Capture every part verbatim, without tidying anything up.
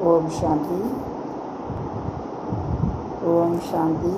ஓம் சாந்தி. ஓம் சாந்தி.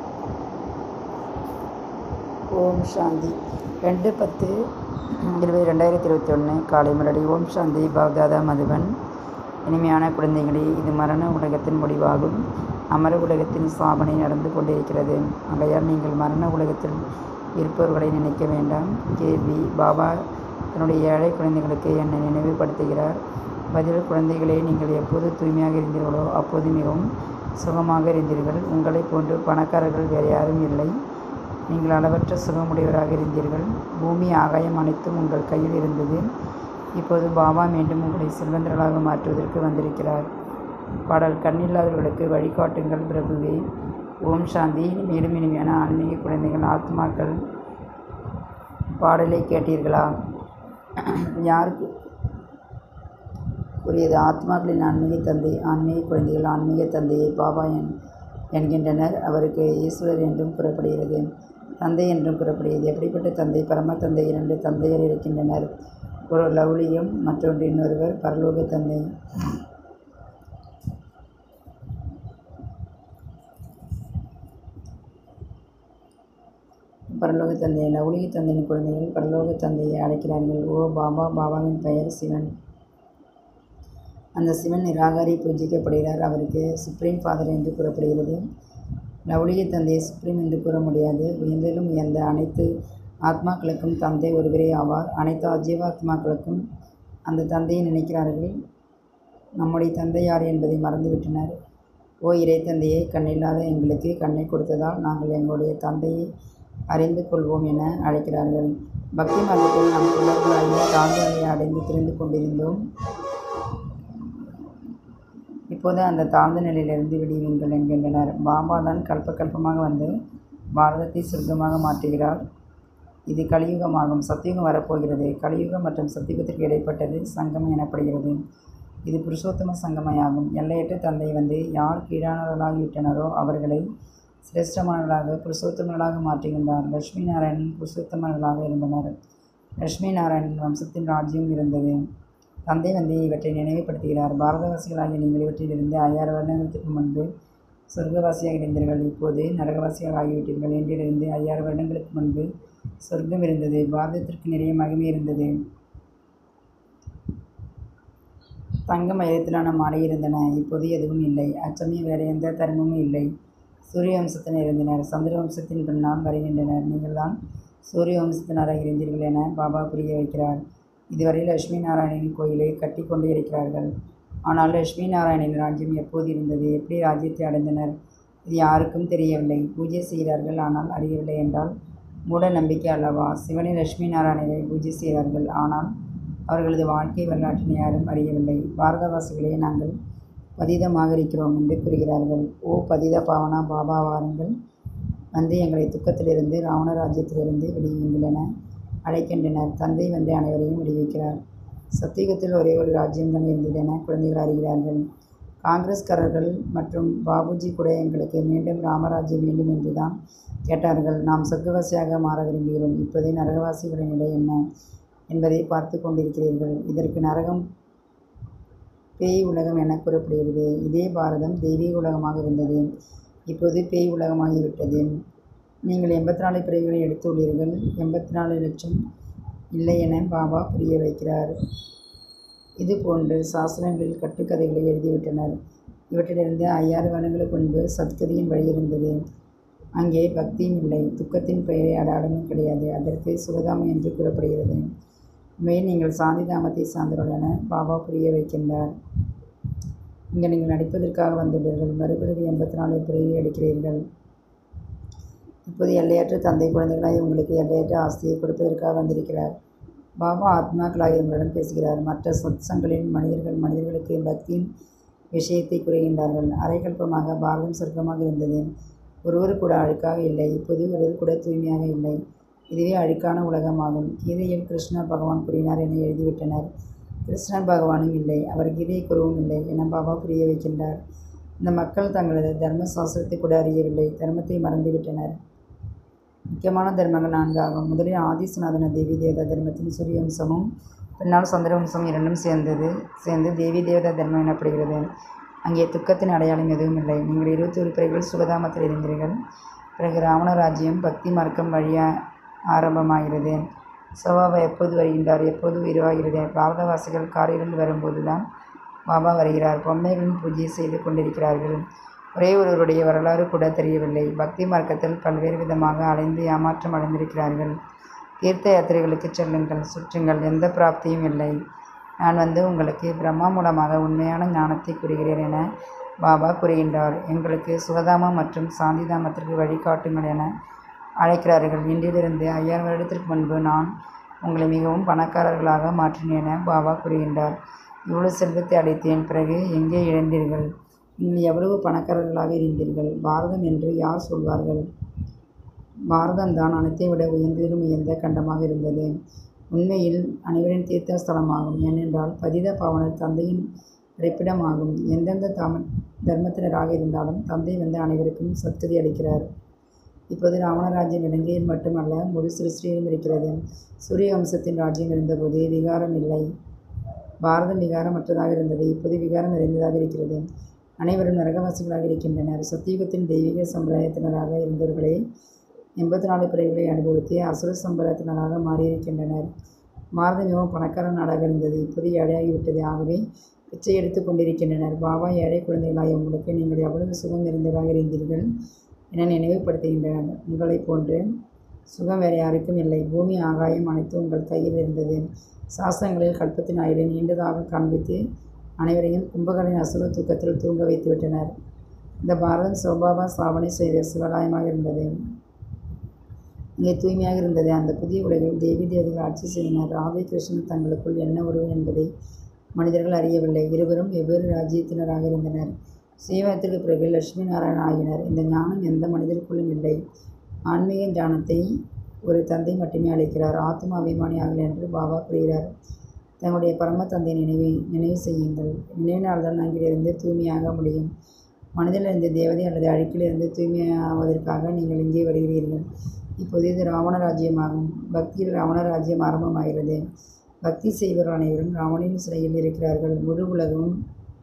ஓம் சாந்தி. ரெண்டு பத்து இருபது ரெண்டாயிரத்தி இருபத்தி ஒன்று காலை முன்னாடி. ஓம் சாந்தி. பாப்தாதா மதுபன். இனிமையான குழந்தைகளே, இது மரண உலகத்தின் முடிவாகும். அமர உலகத்தின் ஸ்தாபனை நடந்து கொண்டிருக்கிறது. ஆகையால் நீங்கள் மரண உலகத்தில் இருப்பவர்களை நினைக்க வேண்டாம். கேள்வி: பாபா தன்னுடைய ஏழை குழந்தைகளுக்கு என்னை நினைவுபடுத்துகிறார். பதில்: குழந்தைகளே, நீங்கள் எப்போது தூய்மையாக இருந்தீர்களோ அப்போது மிகவும் சுகமாக இருந்தீர்கள். உங்களைப் போன்று பணக்காரர்கள் வேறு யாரும் இல்லை. நீங்கள் அளவற்ற சுகமுடையவராக இருந்தீர்கள். பூமி ஆகாயம் அனைத்தும் உங்கள் கையில் இருந்தது. இப்போது பாபா மீண்டும் உங்களை செல்வந்தர்களாக மாற்றுவதற்கு வந்திருக்கிறார். பாடல்: கண்ணில்லாதவர்களுக்கு வழிகாட்டுங்கள் பிரபுவே. ஓம் சாந்தி. மேலும் இனிமையான ஆன்மீக குழந்தைகள், ஆத்மாக்கள், பாடலை கேட்டீர்களா? யாருக்கு கூறியது? ஆத்மாக்களின் ஆன்மீக தந்தை. ஆன்மீக குழந்தைகள் ஆன்மீக தந்தையை பாபா என் என்கின்றனர். அவருக்கு ஈஸ்வரர் என்றும் கூறப்படுகிறது, தந்தை என்றும் கூறப்படுகிறது. எப்படிப்பட்ட தந்தை? பரம தந்தை. இரண்டு தந்தையர் இருக்கின்றனர். ஒரு லௌலியம், மற்றொன்று இன்னொருவர் பரலோக தந்தை. பரலோக தந்தை. லௌலிக தந்தையின் குழந்தைகள் பரலோக தந்தையை அழைக்கிறார்கள். ஓ பாபா, பாபாவின் பெயர் சிவன். அந்த சிவன் நிராகாரி பூஜிக்கப்படுகிறார். அவருக்கு சுப்ரீம் ஃபாதர் என்று கூறப்படுகிறது. லௌலிக தந்தையை சுப்ரீம் என்று கூற முடியாது. உயர்ந்திலும் உயர்ந்த அனைத்து ஆத்மாக்களுக்கும் தந்தை ஒருவரே ஆவார். அனைத்து அஜீவாத்மாக்களுக்கும் அந்த தந்தையை நினைக்கிறார்கள். நம்முடைய தந்தை யார் என்பதை மறந்துவிட்டனர். ஓ இறை தந்தையை, கண்ணில்லாத எங்களுக்கு கண்ணை கொடுத்ததால் நாங்கள் எங்களுடைய தந்தையை அறிந்து கொள்வோம் என அழைக்கிறார்கள். பக்தி மார்க்கத்தில் நம் புலர்களாகிய தாழ்வு நிலையை அடைந்து திரிந்து கொண்டிருந்தோம். இப்போது அந்த தாழ்ந்த நிலையிலிருந்து விடுவீங்கள் என்கின்றனர். பாபா தான் கல்ப கல்பமாக வந்து பாரதத்தை சொர்க்கமாக மாற்றுகிறார். இது கலியுகமாகும். சத்தியுகம் வரப்போகிறது. கலியுகம் மற்றும் சத்தியுகத்திற்கு இடைப்பட்டது சங்கமம் எனப்படுகிறது. இது புருஷோத்தம சங்கமையாகும். எல்லையற்ற தந்தை வந்து யார் கீழானவர்களாகிவிட்டனரோ அவர்களை சிரேஷ்டமானவர்களாக புருஷோத்தமர்களாக மாற்றுகின்றார். லட்சுமி நாராயணன் புருஷோத்தமர்களாக இருந்தனர். லட்சுமி நாராயணன் வம்சத்தின் ராஜ்யம் இருந்தது. தந்தை வந்து இவற்றை நினைவுபடுத்துகிறார். பாரதவாசிகளாகிய நீங்கள் இவற்றிலிருந்து ஐயாயிரம் வருடங்களுக்கு முன்பு சொர்க்கவாசியாக இருந்தீர்கள். இப்போது நரகவாசியாக ஆகிவிட்டீர்கள். என்றிலிருந்து ஐயாயிரம் வருடங்களுக்கு முன்பு சொர்க்கம் இருந்தது. பாரதத்திற்கு நிறைய மகிமை இருந்தது. தங்க மயத்திலான மாலை இருந்தன. இப்போது எதுவும் இல்லை. அச்சமயம் வேறு எந்த தர்மமும் இல்லை. சூரிய வம்சத்தினர் இருந்தனர். சந்திர வம்சத்தின் பின்னால் வருகின்றனர். நீங்கள் தான் சூரிய வம்சத்தினராக இருந்தீர்கள் என பாபா புரிய வைக்கிறார். இதுவரை லட்சுமி நாராயணனின் கோயிலை கட்டி கொண்டு இருக்கிறார்கள். ஆனால் லட்சுமி நாராயணனின் ராஜ்யம் எப்போது இருந்தது? எப்படி ராஜ்யத்தை அடைந்தனர்? இது யாருக்கும் தெரியவில்லை. பூஜை செய்கிறார்கள், ஆனால் அறியவில்லை என்றால் மூட நம்பிக்கை அல்லவா? சிவனை லட்சுமி நாராயணனை பூஜை செய்கிறார்கள், ஆனால் அவர்களது வாழ்க்கை வரலாற்றினை யாரும் அறியவில்லை. பாரதவாசிகளே, நாங்கள் பதிதமாக இருக்கிறோம் என்று கூறுகிறார்கள். ஓ பதித பாவனா பாபா, வாருங்கள், வந்து எங்களை துக்கத்திலிருந்து ராவண ராஜ்யத்திலிருந்து விடுவீங்கள் என அழைக்கின்றனர். தந்தை வந்து அனைவரையும் விடுவிக்கிறார். சத்தியுகத்தில் ஒரே ஒரு ராஜ்யம்தான் இருந்தது என குழந்தைகள் அறிகிறார்கள். காங்கிரஸ்காரர்கள் மற்றும் பாபுஜி கூட எங்களுக்கு மீண்டும் ராமராஜ்யம் வேண்டும் என்று தான் கேட்டார்கள். நாம் சொர்க்கவாசியாக மாற விரும்புகிறோம். இப்போதே நரகவாசிகளின் நிலை என்ன என்பதை பார்த்து கொண்டிருக்கிறீர்கள். இதற்கு நரகம் பேய் உலகம் என கூறப்படுகிறது. இதே பாரதம் தெய்வீக உலகமாக இருந்தது. இப்போது பேய் உலகமாகிவிட்டது. நீங்கள் எண்பத்தி நாலு பிறவிகளை எடுத்துள்ளீர்கள். எண்பத்தி நாலு லட்சம் இல்லை என பாபா புரிய வைக்கிறார். இது போன்று சாஸ்திரங்களில் கட்டுக்கதைகளை எழுதிவிட்டனர். இவற்றிலிருந்து ஐயாயிரம் வருடங்களுக்கு முன்பு சத்கதியின் வழி இருந்தது. அங்கே பக்தியும் இல்லை. துக்கத்தின் பெயரை அடையாளமும் கிடையாது. அதற்கு சுகதாமம் என்று கூறப்படுகிறது. உண்மையில் நீங்கள் சாந்தி தாமத்தை சார்ந்தவர்கள் என பாபா புரிய வைக்கின்றார். இங்கே நீங்கள் நடிப்பதற்காக வந்துள்ளீர்கள். மறுபிறவி எண்பத்தி நாலு பிறவி எடுக்கிறீர்கள். இப்போது எல்லையற்ற தந்தை குழந்தைகளாய் உங்களுக்கு எல்லையற்ற ஆஸ்தியை கொடுப்பதற்காக வந்திருக்கிறார். பாபா ஆத்மாக்களாக உங்களிடம் பேசுகிறார். மற்ற சொத்சங்களில் மனிதர்கள் மனிதர்களுக்கு பக்தியின் விஷயத்தை கூறுகின்றார்கள். அரைக்கல்பமாக பாரதம் சொர்க்கமாக இருந்தது. ஒருவர் கூட அழுக்காக இல்லை. இப்போது ஒருவர் கூட தூய்மையாக இல்லை. இதுவே அழுக்கான உலகமாகும். கீதையில் கிருஷ்ண பகவான் கூறினார் என எழுதிவிட்டனர். கிருஷ்ணன் பகவானும் இல்லை, அவர் கீதையை கூறவும் இல்லை என பாபா புரிய வைக்கின்றார். இந்த மக்கள் தங்களது தர்ம சாஸ்திரத்தை கூட அறியவில்லை. தர்மத்தை மறந்துவிட்டனர். முக்கியமான தர்மங்கள் நான்கு ஆகும். முதலில் ஆதிசநாதன தேவி தேவதா தர்மத்தின் சூரிய வம்சமும் பின்னால் சந்திர வம்சம் இரண்டும் சேர்ந்தது சேர்ந்து தேவி தேவதா தர்மம் எனப்படுகிறது. அங்கே துக்கத்தின் அடையாளம் எதுவும் இல்லை. நீங்கள் இருபத்தி ஒரு பிறகுகள் சுகதாமத்தில் இருந்தீர்கள். பிறகு ராவண ராஜ்யம் பக்தி மார்க்கம் வழியாக ஆரம்பமாகிறது. சோபாபா எப்போது வருகின்றார்? எப்போது உருவாகிறது? பாரதவாசிகள் காரிலிருந்து வரும்போது தான் பாபா வருகிறார். பொம்மைகளின் பூஜையை செய்து கொண்டிருக்கிறார்கள். ஒரே ஒருவருடைய வரலாறு கூட தெரியவில்லை. பக்தி மார்க்கத்தில் பல்வேறு விதமாக அலைந்து ஏமாற்றம் அடைந்திருக்கிறார்கள். தீர்த்த யாத்திரைகளுக்கு செல்லுங்கள், சுற்றுங்கள், எந்த பிராப்தியும் இல்லை. நான் வந்து உங்களுக்கு பிரம்மா மூலமாக உண்மையான ஞானத்தை கூறுகிறேன் என பாபா கூறுகின்றார். எங்களுக்கு சுகதாமம் மற்றும் சாந்திதாமத்திற்கு வழிகாட்டுங்கள் என அழைக்கிறார்கள். இன்றிலிருந்து ஐயாயிரம் வருடத்திற்கு முன்பு நான் உங்களை மிகவும் பணக்காரர்களாக மாற்றினேன் என பாபா கூறுகின்றார். இவ்வளவு செல்வத்தை அடைத்தேன், பிறகு எங்கே இழந்தீர்கள்? நீங்கள் எவ்வளவு பணக்காரர்களாக இருந்தீர்கள்? பாரதம் என்று யார் சொல்வார்கள்? பாரதம்தான் அனைத்தை விட உயர்ந்ததிலும் உயர்ந்த கண்டமாக இருந்தது. உண்மையில் அனைவரின் தீர்த்த ஸ்தலமாகும். ஏனென்றால் பதித பாவனர் தந்தையின் இருப்பிடமாகும். எந்தெந்த தாம தர்மத்தினராக இருந்தாலும் தந்தை வந்து அனைவருக்கும் சத்கதி அளிக்கிறார். இப்போது ராவண ராஜ்யம் இலங்கையில் மட்டுமல்ல, முழு சிருஷ்டியிலும் இருக்கிறது. சூரிய வம்சத்தின் ராஜ்யம் இருந்தபோது விகாரம் இல்லை. பாரதம் விகாரமற்றதாக இருந்தது. இப்போது விகாரம் நிறைந்ததாக இருக்கிறது. அனைவரும் நரகவாசிகளாக இருக்கின்றனர். சத்தியுகத்தின் தெய்வீக சம்பிரதாயத்தினராக இருந்தவர்களே எண்பத்தி நாலு பிறகுகளை அனுபவித்து அசுர சம்பிரதாயத்தினராக மாறியிருக்கின்றனர். பாரதம் மிகவும் பணக்கார நாடாக இருந்தது. இப்போது ஏழையாகிவிட்டது. ஆகவே பிச்சை எடுத்து கொண்டிருக்கின்றனர். பாபா ஏழை குழந்தைகளாய் உங்களுக்கு நீங்கள் எவ்வளவு சுகம் நிறைந்தவராக இருந்தீர்கள் என நினைவுபடுத்துகின்றனர். உங்களை போன்று சுகம் வேறு யாருக்கும் இல்லை. பூமி ஆகாயம் அனைத்தும் உங்கள் கையில் இருந்தது. சாஸ்திரங்களில் கல்பத்தின் ஆயுளை நீண்டதாக காண்பித்து அனைவரையும் கும்பகரின் அசுர தூக்கத்தில் தூங்க வைத்து விட்டனர். இந்த பாரதம் சோபாபா ஸ்தாபனை செய்த சிவகாயமாக இருந்தது. இங்கே தூய்மையாக இருந்தது. அந்த புதிய உலகில் தேவி தேவதைகள் ஆட்சி செய்தனர். ராதை கிருஷ்ணன் தங்களுக்குள் என்ன உறவு என்பதை மனிதர்கள் அறியவில்லை. இருவரும் வெவ்வேறு ராஜ்யத்தினராக இருந்தனர். சீவனத்திற்கு பிறகு லட்சுமி நாராயணன் ஆகினர். இந்த ஞானம் எந்த மனிதருக்குள்ளும் இல்லை. ஆன்மீக ஞானத்தை ஒரு தந்தை மட்டுமே அளிக்கிறார். ஆத்ம அபிமானி ஆகல் என்று பாபா கூறுகிறார். தங்களுடைய பரம தந்தை நினைவு நினைவு செய்யுங்கள். நினைவினால்தான் அங்கிலிருந்து தூய்மையாக முடியும். மனிதனிலிருந்து தேவதை அல்லது அழுக்கிலிருந்து தூய்மையாவதற்காக நீங்கள் இங்கே வருகிறீர்கள். இப்போது இது ராவண ராஜ்யமாகும். பக்தியில் ராவண ராஜ்யம் ஆரம்பமாகிறது. பக்தி செய்பவர்கள் அனைவரும் ராவணின் சிறையில் இருக்கிறார்கள். முழு உலகமும்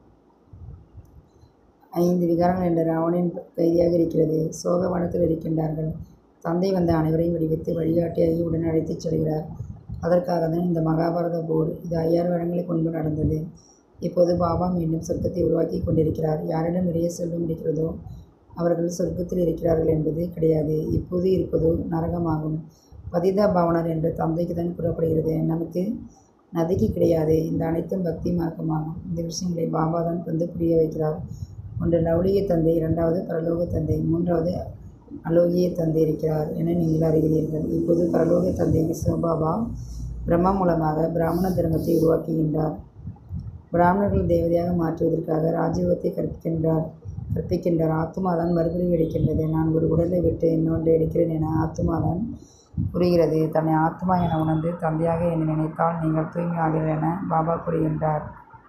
ஐந்து விகாரங்கள் என்ற ராவணின் கைதியாக இருக்கிறது. சோகவனத்தில் இருக்கின்றார்கள். தந்தை வந்த அனைவரையும் விடுவித்து வழிகாட்டியாகி உடன் அழைத்துச் செல்கிறார். அதற்காக தான் இந்த மகாபாரத போர். இது ஐயாயிரம் வருடங்களுக்கு முன்பு நடந்தது. இப்போது பாபா மீண்டும் சொர்க்கத்தை உருவாக்கி கொண்டிருக்கிறார். யாரிடம் நிறைய செல்வம் இருக்கிறதோ அவர்கள் சொர்க்கத்தில் இருக்கிறார்கள் என்பது கிடையாது. இப்போது இருப்பதோ நரகமாகும். பதிதா பாவனர் என்று தந்தைக்கு தான் கூறப்படுகிறது. நமக்கு நதிக்கு கிடையாது. இந்த அனைத்தும் பக்தி மார்க்கமாகும். இந்த விஷயங்களை பாபா தான் வந்து புரிய வைக்கிறார். ஒன்று லௌலிக தந்தை, இரண்டாவது பரலோக தந்தை, மூன்றாவது அலோகிய தந்தை இருக்கிறார் என நீங்கள் அறிகிறீர்கள். இப்போது பரலோக தந்தை சிவபாபா பிரம்மா மூலமாக பிராமண தர்மத்தை உருவாக்குகின்றார். பிராமணர்கள் தேவதையாக மாற்றுவதற்காக ராஜயோகத்தை கற்பிக்கின்றார் கற்பிக்கின்றார் ஆத்மாதான் மறுபடியும் எடுக்கின்றது. நான் ஒரு உடலை விட்டு இன்னொன்றை எடுக்கிறேன் என ஆத்மாதான் கூறுகிறது. தன்னை ஆத்மா என உணர்ந்து தந்தையாக என்னை நினைத்தால் நீங்கள் தூய்மையாகிறீர்கள் என பாபா கூறுகின்றார்.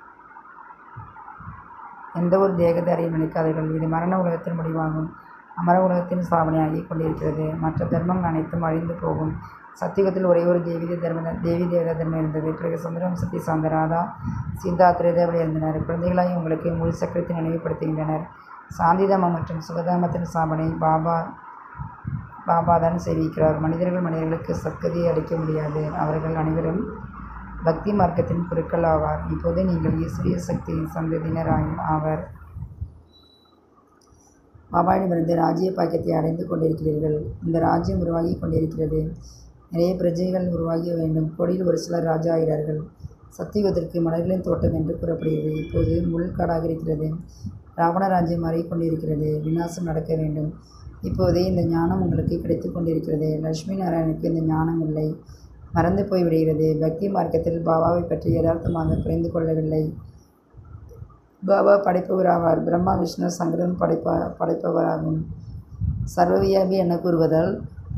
எந்த ஒரு தேகதாரியும் நினைக்காதீர்கள். இது மரண உலகத்தின் முடிவாகும். அமர உலகத்தின் ஸ்தாபனையாகி கொண்டிருக்கிறது. மற்ற தர்மங்கள் அனைத்தும் அழிந்து போகும். சத்தியுகத்தில் ஒரே ஒரு தேவி தர்ம தேவி தேவதா தர்மம் இருந்தது. பிறகு சுந்தரவம்சத்தை சார்ந்த ராதா சீதா திரேதாவில் இருந்தனர். குழந்தைகளாய் உங்களுக்கு முழு சக்கரத்தை நினைவுபடுத்துகின்றனர். சாந்திதாமம் மற்றும் சுகதாமத்தின் ஸ்தாபனை பாபா பாபா தான் செய்விக்கிறார். மனிதர்கள் மனிதர்களுக்கு சத்கதியை அளிக்க முடியாது. அவர்கள் அனைவரும் பக்தி மார்க்கத்தின் குருக்கள் ஆவார். இப்போது நீங்கள் ஈஸ்வரிய சக்தியின் சந்ததியினர் ஆவர். பாபாவிடமிருந்து ராஜ்ய பாக்கியத்தை அடைந்து கொண்டிருக்கிறீர்கள். இந்த ராஜ்யம் உருவாகி கொண்டிருக்கிறது. நிறைய பிரஜைகள் உருவாகி வேண்டும். கோடியில் ஒரு சிலர் ராஜா ஆகிறார்கள். சத்தியுகத்திற்கு மலர்களின் தோட்டம் என்று கூறப்படுகிறது. இப்போது முள்காடாக இருக்கிறது. ராவண ராஜ்யம் மாறிக்கொண்டிருக்கிறது. விநாசம் நடக்க வேண்டும். இப்போதே இந்த ஞானம் உங்களுக்கு கிடைத்து கொண்டிருக்கிறது. லட்சுமி நாராயணனுக்கு இந்த ஞானம் இல்லை, மறந்து போய்விடுகிறது. பக்தி மார்க்கத்தில் பாபாவை பற்றி யதார்த்தமாக புரிந்து கொள்ளவில்லை. பாபா படைப்பவராவார். பிரம்மா விஷ்ணு சங்கரன் படைப்பா படைப்பவராகும். சர்வவியாபி என கூறுவதால்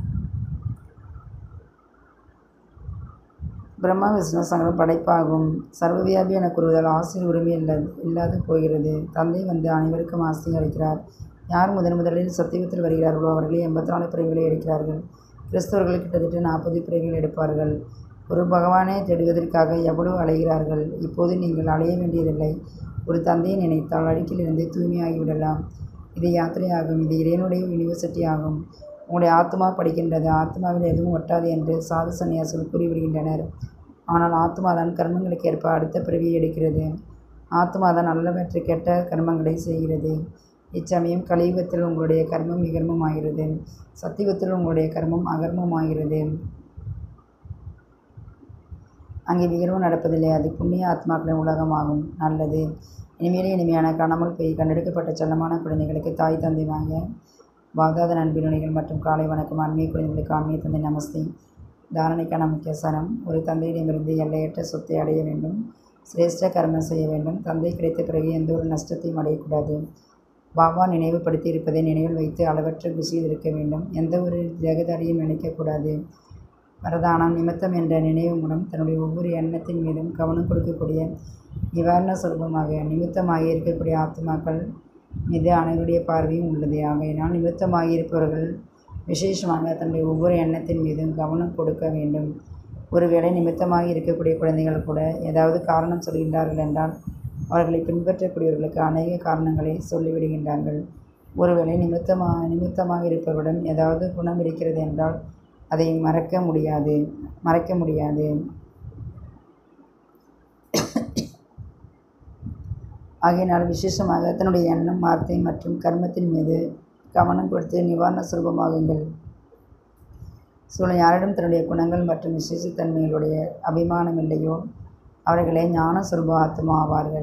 பிரம்மா விஷ்ணு சங்கரம் படைப்பாகும். சர்வவியாபி என கூறுவதால் ஆசையில் உரிமை இல்ல இல்லாது போகிறது. தந்தை வந்து அனைவருக்கும் ஆசையை அளிக்கிறார். யார் முதன் முதலில் சத்தியுகத்தில் வருகிறார்களோ அவர்களே எண்பத்தி நாலு பிறவிகளை எடுக்கிறார்கள். கிறிஸ்தவர்கள் கிட்டத்தட்ட நாற்பது பிறவிகள் எடுப்பார்கள். ஒரு பகவானை தேடுவதற்காக எவ்வளவு அலைகிறார்கள். இப்போது நீங்கள் அலைய வேண்டியதில்லை. ஒரு தந்தையை நினைத்தால் அழுக்கிலிருந்து தூய்மையாகிவிடலாம். இது யாத்திரையாகும். இது இறைவனுடைய யூனிவர்சிட்டி ஆகும். உங்களுடைய ஆத்மா படிக்கின்றது. ஆத்மாவில் எதுவும் ஒட்டாது என்று சாது சன்னியாசிகள் கூறிவிடுகின்றனர். ஆனால் ஆத்மாதான் கர்மங்களுக்கு ஏற்ப அடுத்த பிறவியை எடுக்கிறது. ஆத்மாதான் நல்லவற்றை கெட்ட கர்மங்களை செய்கிறது. இச்சமயம் கலியுகத்தில் உங்களுடைய கர்மம் விகர்மம் ஆகிறது. சத்தியுகத்தில் உங்களுடைய கர்மம் அகர்மம் ஆகிறது. அங்கே விகர்மம் நடப்பதில்லை. அது புண்ணிய ஆத்மாக்களின் உலகமாகும். நல்லது. இனிமேலே இனிமையான காணாமல் போய் கண்டெடுக்கப்பட்ட செல்லமான குழந்தைகளுக்கு தாய் தந்தையாக வாதாத நண்பினுடைகள் மற்றும் காலை வணக்கம். ஆன்மீக குழந்தைகளுக்கு ஆன்மீக தந்தை நமஸ்தே. தாரணைக்கான முக்கிய சரம்: ஒரு தந்தையிடமிருந்து எல்லையற்ற சொத்தை அடைய வேண்டும். சிரேஷ்ட கர்மம் செய்ய வேண்டும். தந்தை கிடைத்த பிறகு எந்த ஒரு நஷ்டத்தையும் அடையக்கூடாது. பாபா நினைவுபடுத்தி இருப்பதை நினைவில் வைத்து அளவற்ற குசியில் இருக்க வேண்டும். எந்த ஒரு ஜெகதாரியும் நினைக்கக்கூடாது. வரதானம்: நிமித்தம் என்ற நினைவு மூலம் தன்னுடைய ஒவ்வொரு எண்ணத்தின் மீதும் கவனம் கொடுக்கக்கூடிய நிவாரண சுரூபமாக நிமித்தமாக இருக்கக்கூடிய ஆத்மாக்கள் மீது அனைவருடைய பார்வையும் உள்ளது. ஆகையினால் நிமித்தமாக இருப்பவர்கள் விசேஷமாக தன்னுடைய ஒவ்வொரு எண்ணத்தின் மீதும் கவனம் கொடுக்க வேண்டும். ஒருவேளை நிமித்தமாக இருக்கக்கூடிய குழந்தைகள் கூட ஏதாவது காரணம் சொல்கின்றார்கள் என்றால் அவர்களை பின்பற்றக்கூடியவர்களுக்கு அநேக காரணங்களை சொல்லிவிடுகின்றார்கள். ஒருவேளை நிமித்தமாக நிமித்தமாக இருப்பவரிடம் ஏதாவது குணம் இருக்கிறது என்றால் அதை மறக்க முடியாது மறைக்க முடியாது. ஆகையினால் விசேஷமாக தன்னுடைய எண்ணம், வார்த்தை மற்றும் கர்மத்தின் மீது கவனம் கொடுத்து நிவாரண சுரூபமாகுங்கள். சூழல் யாரிடம் தன்னுடைய குணங்கள் மற்றும் விசேஷத்தன்மைகளுடைய அபிமானம் இல்லையோ அவர்களே ஞான சுரூப ஆத்மா ஆவார்கள்.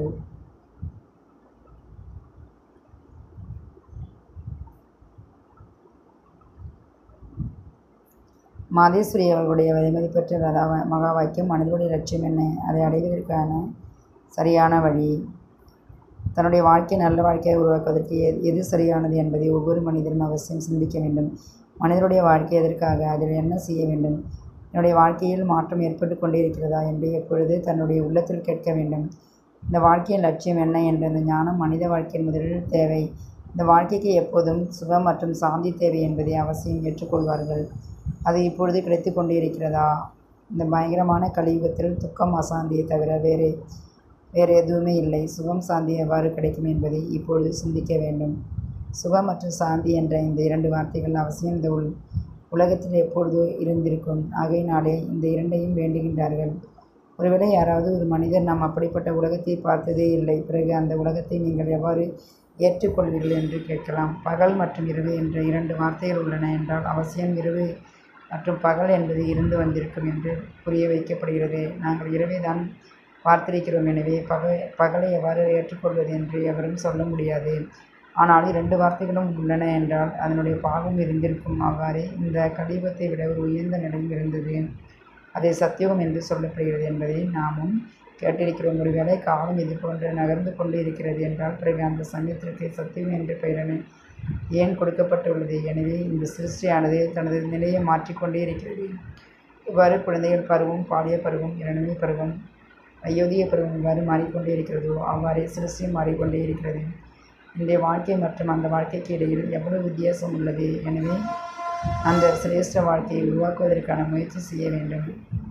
மாதேஸ்வரி அவர்களுடைய மதிப்பெற்ற மகா வாக்கியம்: மனிதனுடைய லட்சியம் என்ன? அதை அடைவதற்கான சரியான வழி. தன்னுடைய வாழ்க்கையை நல்ல வாழ்க்கையை உருவாக்குவதற்கு எது சரியானது என்பதை ஒவ்வொரு மனிதரும் அவசியம் சிந்திக்க வேண்டும். மனிதனுடைய வாழ்க்கை எதற்காக? அதில் என்ன செய்ய வேண்டும்? என்னுடைய வாழ்க்கையில் மாற்றம் ஏற்பட்டு கொண்டே இருக்கிறதா என்று எப்பொழுது தன்னுடைய உள்ளத்தில் கேட்க வேண்டும். இந்த வாழ்க்கையின் லட்சியம் என்ன என்ற இந்த ஞானம் மனித வாழ்க்கையின் முதலில் தேவை. இந்த வாழ்க்கைக்கு எப்போதும் சுகம் மற்றும் சாந்தி தேவை என்பதை அவசியம் ஏற்றுக்கொள்வார்கள். அது இப்பொழுது கிடைத்து கொண்டே இருக்கிறதா? இந்த பயங்கரமான கலியுகத்தில் துக்கம் அசாந்தியை தவிர வேறு வேறு எதுவுமே இல்லை. சுகம் சாந்தி எவ்வாறு கிடைக்கும் என்பதை இப்பொழுது சிந்திக்க வேண்டும். சுகம் மற்றும் சாந்தி என்ற இந்த இரண்டு வார்த்தைகள் அவசியம் இந்த உள் உலகத்தில் எப்பொழுதோ இருந்திருக்கும். ஆகையினாலே இந்த இரண்டையும் வேண்டுகின்றார்கள். ஒருவேளை யாராவது ஒரு மனிதர் நாம் அப்படிப்பட்ட உலகத்தை பார்த்ததே இல்லை, பிறகு அந்த உலகத்தை நீங்கள் எவ்வாறு ஏற்றுக்கொள்வீர்கள் என்று கேட்கலாம். பகல் மற்றும் இரவு என்ற இரண்டு வார்த்தைகள் உள்ளன என்றால் அவசியம் இரவு மற்றும் பகல் என்பது இருந்து வந்திருக்கும் என்று புரிய வைக்கப்படுகிறது. நாங்கள் இரவை தான் பார்த்திருக்கிறோம். எனவே பக பகலை எவ்வாறு ஏற்றுக்கொள்வது என்று எவரும் சொல்ல முடியாது. ஆனால் இரண்டு வார்த்தைகளும் உள்ளன என்றால் அதனுடைய பாவம் இருந்திருக்கும். அவ்வாறே இந்த கலியுகத்தை விட ஒரு உயர்ந்த நிலையும் இருந்தது. அதை சத்தியுகம் என்று சொல்லப்படுகிறது என்பதை நாமும் கேட்டிருக்கிறோம். ஒருவேளை காலம் இது போன்று நகர்ந்து கொண்டு இருக்கிறது என்றால் பிறகு அந்த சமயத்திற்கு சத்தியுகம் என்ற பெயரனை ஏன் கொடுக்கப்பட்டுள்ளது? எனவே இந்த சிருஷ்டியானது தனது நிலையை மாற்றிக்கொண்டே இருக்கிறது. இவ்வாறு குழந்தைகள் பருவம், பாலிய பருவம், இளநிலை பருவம், அயோத்திய பருவம் இவ்வாறு மாறிக்கொண்டே இருக்கிறதோ அவ்வாறே சிருஷ்டியும் மாறிக்கொண்டே இருக்கிறது. இன்றைய வாழ்க்கை மற்றும் அந்த வாழ்க்கைக்கு இடையில் எவ்வளவு வித்தியாசம் உள்ளது. எனவே அந்த சிரேஷ்ட வாழ்க்கையை உருவாக்குவதற்கான முயற்சி செய்ய வேண்டும்.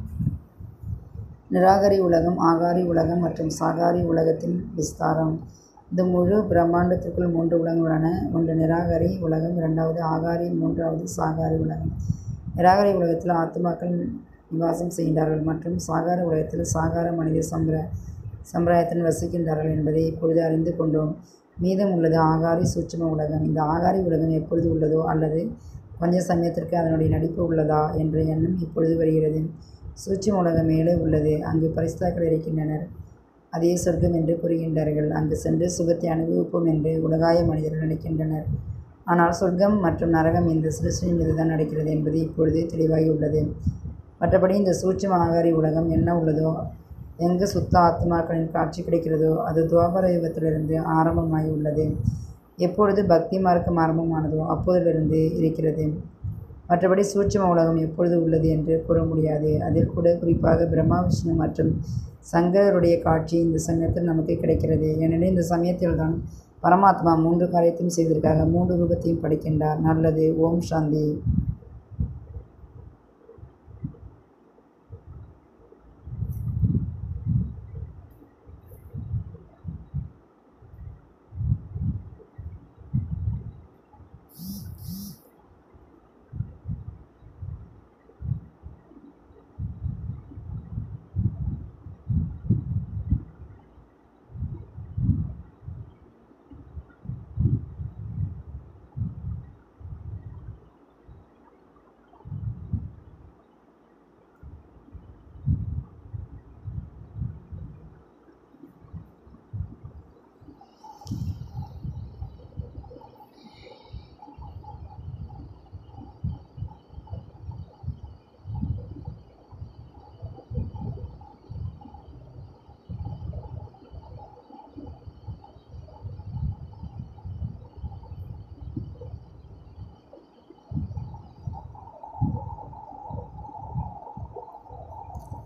நிராகரி உலகம், ஆகாரி உலகம் மற்றும் சாகாரி உலகத்தின் விஸ்தாரம். இந்த முழு பிரம்மாண்டத்திற்குள் மூன்று உலகம் உள்ளன. ஒன்று நிராகரி உலகம், இரண்டாவது ஆகாரி, மூன்றாவது சாகாரி உலகம். நிராகரி உலகத்தில் ஆத்மாக்கள் நிவாசம் செய்கின்றார்கள் மற்றும் சாகார உலகத்தில் சாகார மனித சம்பிர சம்பிரதாயத்தில் வசிக்கின்றார்கள் என்பதை இப்பொழுது அறிந்து கொண்டோம். மீதம் உள்ளது ஆகாரி சூட்சும உலகம். இந்த ஆகாரி உலகம் எப்பொழுது உள்ளதோ அல்லது கொஞ்ச சமயத்திற்கு அதனுடைய நடிப்பு உள்ளதா என்ற எண்ணம் இப்பொழுது வருகிறது. சூட்சும உலகம் மேலே உள்ளது. அங்கு பரிசுத்தாக்கள் இருக்கின்றனர். அதே சொர்க்கம் என்று கூறுகின்றார்கள். அங்கு சென்று சுகத்தை அனுபவிப்போம் என்று உலகாய மனிதர்கள் நினைக்கின்றனர். ஆனால் சொர்க்கம் மற்றும் நரகம் இந்த சிருஷ்டியின் மீதுதான் நடக்கிறது என்பது இப்பொழுது தெளிவாகி உள்ளது. மற்றபடி இந்த சூட்சும ஆகாரி உலகம் என்ன உள்ளதோ, எங்கு சுத்த ஆத்மாக்களின் காட்சி கிடைக்கிறதோ அது துவாபர யுகத்திலிருந்து ஆரம்பமாகி உள்ளது. எப்பொழுது பக்தி மார்க்கம் ஆரம்பமானதோ அப்போதிலிருந்து இருக்கிறது. மற்றபடி சூட்சும உலகம் எப்பொழுது உள்ளது என்று கூற முடியாது. அதில் கூட குறிப்பாக பிரம்மா, விஷ்ணு மற்றும் சங்கரருடைய காட்சி இந்த சமயத்தில் நமக்கு கிடைக்கிறது. ஏனெனில் இந்த சமயத்தில் தான் பரமாத்மா மூன்று காரியத்தையும் செய்வதற்காக மூன்று ரூபத்தையும் படைக்கின்றார். நல்லது. ஓம் சாந்தி.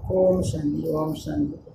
ஓம் சாந்தி ஓம் சாந்தி.